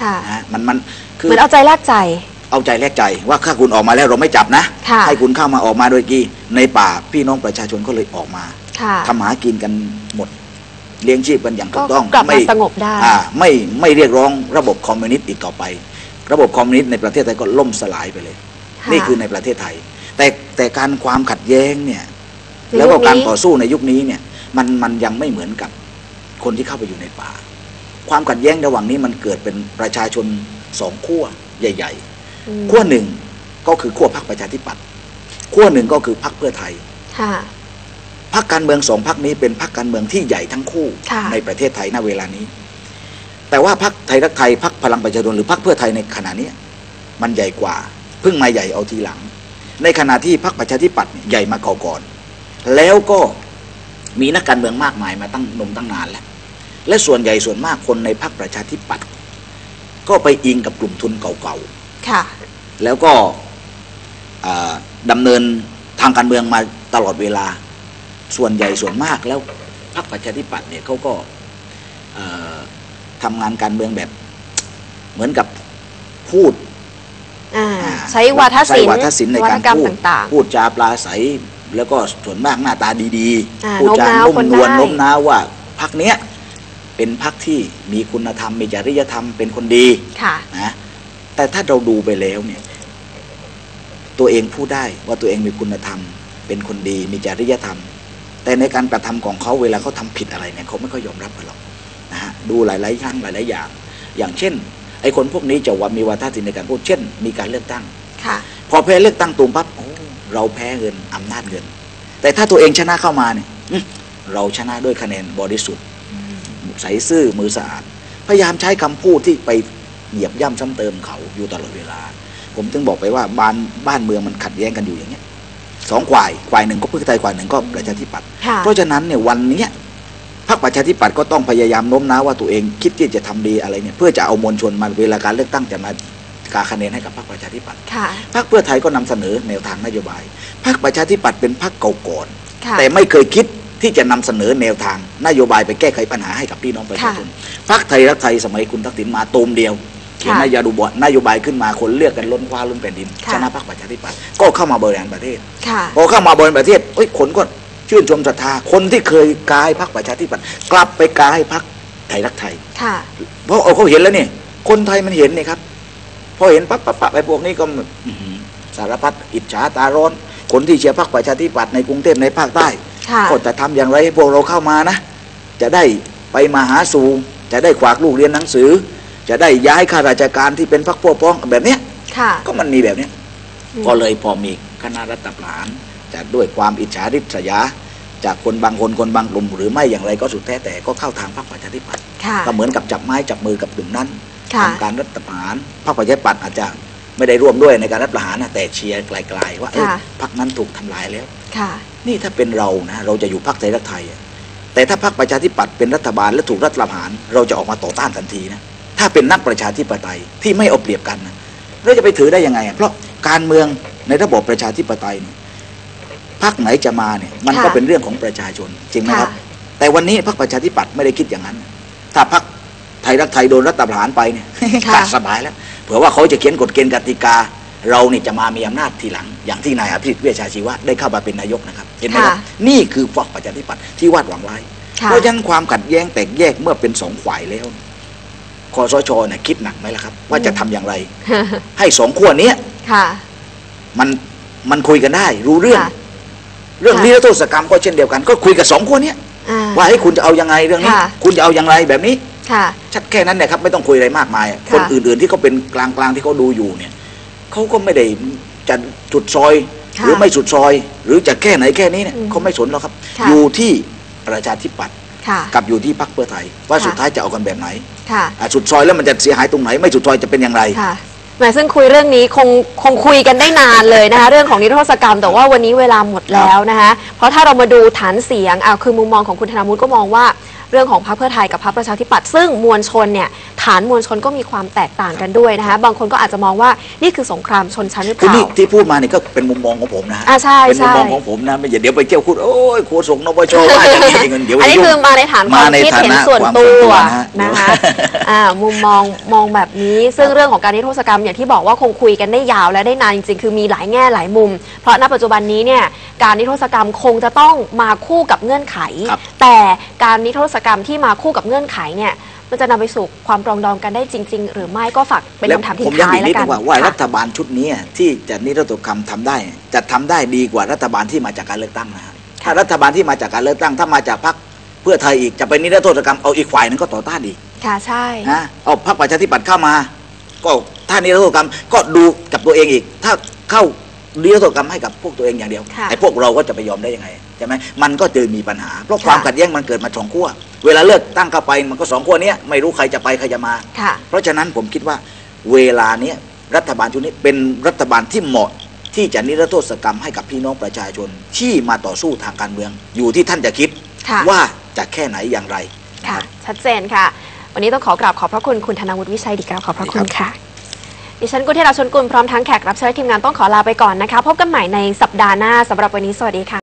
นะมันคือเหมือนเอาใจแลกใจว่าถ้าคุณออกมาแล้วเราไม่จับนะให้คุณเข้ามาออกมาโดยกี่ในป่าพี่น้องประชาชนก็เลยออกมาทำหากินกันหมดเลี้ยงชีพกันอย่างถูกต้องไม่สงบได้ไม่เรียกร้องระบบคอมมิวนิสต์อีกต่อไประบบคอมมิวนิสต์ในประเทศไทยก็ล่มสลายไปเลยนี่คือในประเทศไทยแต่การความขัดแย้งเนี่ยแล้วก็การต่อสู้ในยุคนี้เนี่ยมันยังไม่เหมือนกับคนที่เข้าไปอยู่ในป่าความขัดแย้งระหว่างนี้มันเกิดเป็นประชาชนสองขั้วใหญ่ๆขั้วหนึ่งก็คือขั้วพรรคประชาธิปัตย์ขั้วหนึ่งก็คือพรรคเพื่อไทยพรรคการเมืองสองพรรคนี้เป็นพรรคการเมืองที่ใหญ่ทั้งคู่ในประเทศไทยณเวลานี้แต่ว่าพรรคไทยรักไทยพรรคพลังประชาชนหรือพรรคเพื่อไทยในขณะนี้มันใหญ่กว่าเพิ่งมาใหญ่เอาทีหลังในขณะที่พรรคประชาธิปัตย์ใหญ่มาก่อนแล้วก็มีนักการเมืองมากมายมาตั้งนานแล้วและส่วนใหญ่ส่วนมากคนในพรรคประชาธิปัตย์ก็ไปอิงกับกลุ่มทุนเก่าๆแล้วก็ดำเนินทางการเมืองมาตลอดเวลาส่วนใหญ่ส่วนมากแล้วพรรคประชาธิปัตย์เนี่ยเขาก็ทำงานการเมืองแบบเหมือนกับพูดใช้วาทศิลป์ในการพูดจาปลาใสแล้วก็ส่วนมากหน้าตาดีๆพูดจานุ่มนวลโน้มน้าวว่าพรรคเนี้ยเป็นพรรคที่มีคุณธรรมมีจริยธรรมเป็นคนดีนะแต่ถ้าเราดูไปแล้วเนี่ยตัวเองพูดได้ว่าตัวเองมีคุณธรรมเป็นคนดีมีจริยธรรมแต่ในการกระทำของเขาเวลาเขาทำผิดอะไรเนี่ยเขาไม่ค่อยยอมรับหรอกนะฮะดูหลายๆครั้งหลายๆอย่างเช่นไอ้คนพวกนี้จะว่ามีวาทศิลป์ในการพูดเช่นมีการเลือกตั้งพอแพ้เลือกตั้งตูมปั๊บเราแพ้เงินอำนาจเงินแต่ถ้าตัวเองชนะเข้ามาเนี่ยเราชนะด้วยคะแนนบริสุทธิ์ใสซื่อมือสะอาดพยายามใช้คำพูดที่ไปเหยียบย่ำซ้ำเติมเขาอยู่ตลอดเวลาผมถึงบอกไปว่าบ้านเมืองมันขัดแย้งกันอยู่อย่างเงี้ยสองฝ่ายหนึ่งก็เพื่อไทยฝ่ายหนึ่งก็ประชาธิปัตย์เพราะฉะนั้นเนี่ยวันนี้พรรคประชาธิปัตย์ก็ต้องพยายามโน้มน้าวว่าตัวเองคิดที่จะทำดีอะไรเนี่ยเพื่อจะเอามวลชนมาเวลาการเลือกตั้งจะมากาคะแนนให้กับพรรคประชาธิปัตย์พรรคเพื่อไทยก็นำเสนอแนวทางนโยบายพรรคประชาธิปัตย์เป็นพรรคเก่าก่อนแต่ไม่เคยคิดที่จะนำเสนอแนวทางนโยบายไปแก้ไขปัญหาให้กับพี่น้องประชาชนพรรคไทยรักไทยสมัยคุณทักษิณมาตูมเดียวนโยบายขึ้นมาคนเลือกกันล้นฟ้าล้นแผ่นดินชนะพรรคประชาธิปัตย์ก็เข้ามาบริหารประเทศพอเข้ามาบริหารประเทศคนก็ชื่นชมศรัทธาคนที่เคยกายพรรคประชาธิปัตย์กลับไปกายพรรคไทยรักไทยเพราะเขาเห็นแล้วนี่คนไทยมันเห็นนี่ครับพอเห็นปั๊บไอ้พวกนี้ก็สารพัดอิจฉาตาร้อนคนที่เชียร์พรรคประชาธิปัตย์ในกรุงเทพในภาคใต้ก็จะทำอย่างไรให้พวกเราเข้ามานะจะได้ไปมาหาสู่จะได้ขวากลูกเรียนหนังสือจะได้ย้ายข้าราชการที่เป็นพรรคพวกพ้องแบบเนี้ยก็มันมีแบบนี้ก็เลยพอมีคณะรัฐประหารจะด้วยความอิจฉาริษยาจากคนบางคนบางกลุ่มหรือไม่อย่างไรก็สุดแท้แต่ก็เข้าทางพรรคประชาธิปัตย์ก็เหมือนกับจับไม้จับมือกับกลุ่มนั้นทำการรัฐประหารพรรคประชาธิปัตย์อาจจะไม่ได้ร่วมด้วยในการรัฐประหารนะแต่เชียร์ไกลๆว่าพรรคนั้นถูกทำลายแล้วนี่ถ้าเป็นเรานะเราจะอยู่พรรคไทยรักไทยแต่ถ้าพรรคประชาธิปัตย์เป็นรัฐบาลและถูกรัฐประหารเราจะออกมาต่อต้านทันทีนะถ้าเป็นนักประชาธิปไตยที่ไม่เอาเปรียบกันนะเราจะไปถือได้ยังไงเพราะการเมืองในระบบประชาธิปไตยเนี่ยพรรคไหนจะมาเนี่ยมันก็เป็นเรื่องของประชาชนจริงไหมครับแต่วันนี้พรรคประชาธิปัตย์ไม่ได้คิดอย่างนั้นถ้าพรรคไทยรักไทยโดนรัฐประหารไปเนี่ยขาดสบายแล้วเผื่อว่าเขาจะเขียนกฎเกณฑ์กติกาเราเนี่ยจะมามีอำนาจทีหลังอย่างที่นายอภิสิทธิ์เวชชาชีวะได้เข้ามาเป็นนายกนะครับเห็นไหมครับนี่คือพรรคประชาธิปัตย์ที่วาดหวังไว้เพราะฉะนั้นความขัดแย้งแตกแยกเมื่อเป็นสองฝ่ายแล้วคสช.เนี่ยคิดหนักไหมล่ะครับว่าจะทำอย่างไรให้สองขั้วนี้มันคุยกันได้รู้เรื่องนิรโทษกรรมก็เช่นเดียวกันก็คุยกับสองขั้วนี้ว่าให้คุณจะเอายังไงเรื่องนี้คุณจะเอาอย่างไรแบบนี้ชัดแค่นั้นเนี่ยครับไม่ต้องคุยอะไรมากมายคนอื่นๆที่เขาเป็นกลางๆที่เขาดูอยู่เนี่ยเขาก็ไม่ได้จะสุดซอยหรือไม่สุดซอยหรือจะแค่ไหนแค่นี้เนี่ยเขาไม่สนหรอกครับอยู่ที่ประชาธิปัตย์กับอยู่ที่พรรคเพื่อไทยว่าสุดท้ายจะเอากันแบบไหนสุดซอยแล้วมันจะเสียหายตรงไหนไม่สุดซอยจะเป็นอย่างไรแหมซึ่งคุยเรื่องนี้คงคุยกันได้นานเลยนะคะเรื่องของนิรโทษกรรมแต่ว่าวันนี้เวลาหมดแล้วนะคะเพราะถ้าเรามาดูฐานเสียงคือมุมมองของคุณธนวุฒิก็มองว่าเรื่องของพรรคเพื่อไทยกับพรรคประชาธิปัตย์ซึ่งมวลชนเนี่ยฐานมวลชนก็มีความแตกต่างกันด้วยนะคะบางคนก็อาจจะมองว่านี่คือสงครามชนชั้นหรือเปล่าที่พูดมาเนี่ยก็เป็นมุมมองของผมนะใช่เป็นมุมมองของผมนะไม่อย่าเดี๋ยวไปเที่ยวพูดโอ้ยโฆษกนปชว่าอย่างนี้เงินเดี๋ยวอันนี้คือมาในฐานความคิดเห็นส่วนตัวนะคะมุมมองแบบนี้ซึ่งเรื่องของการนิรโทษกรรมอย่างที่บอกว่าคงคุยกันได้ยาวและได้นานจริงๆคือมีหลายแง่หลายมุมเพราะณปัจจุบันนี้เนี่ยการนิรโทษกรรมคงจะต้องมาคู่กับเงื่อนไขแต่การนิรโทษกรรมที่มาคู่กับเงื่อนไขเนี่ยมันจะนำไปสู่ความปรองดองกันได้จริงๆหรือไม่ก็ฝากเป็นคำถามทิ้งท้ายแล้วกันว่ารัฐบาลชุดนี้ที่จะนิรโทษกรรมทำได้จะทำได้ดีกว่ารัฐบาลที่มาจากการเลือกตั้งนะถ้ารัฐบาลที่มาจากการเลือกตั้งถ้ามาจากพรรคเพื่อไทยอีกจะไปนิรโทษกรรมเอาอีกฝ่ายนึงก็ต่อต้านอีกค่ะใช่นะเอาพรรคประชาธิปัตย์เข้ามาก็ถ้านิรโทษกรรมก็ดูกับตัวเองอีกถ้าเข้านิรโทษกรรมให้กับพวกตัวเองอย่างเดียวไอ้พวกเราก็จะไปยอมได้ยังไงใช่ไหมมันก็จะมีปัญหาเพราะความขัดแย้งมันเกิดมาสองขั้วเวลาเลือกตั้งเข้าไปมันก็สองขั้วนี้ไม่รู้ใครจะไปใครจะมาเพราะฉะนั้นผมคิดว่าเวลานี้รัฐบาลชุดนี้เป็นรัฐบาลที่เหมาะที่จะนิรโทษกรรมให้กับพี่น้องประชาชนที่มาต่อสู้ทางการเมืองอยู่ที่ท่านจะคิดว่าจะแค่ไหนอย่างไรค่ะชัดเจนค่ะวันนี้ต้องขอกราบขอบพระคุณคุณธนวุฒิวิชัยดิกราบขอบพระคุณค่ะดิฉันกุลธิราชนกุลพร้อมทั้งแขกรับเชิญทีมงานต้องขอลาไปก่อนนะคะพบกันใหม่ในสัปดาห์หน้าสำหรับวันนี้สวัสดีค่ะ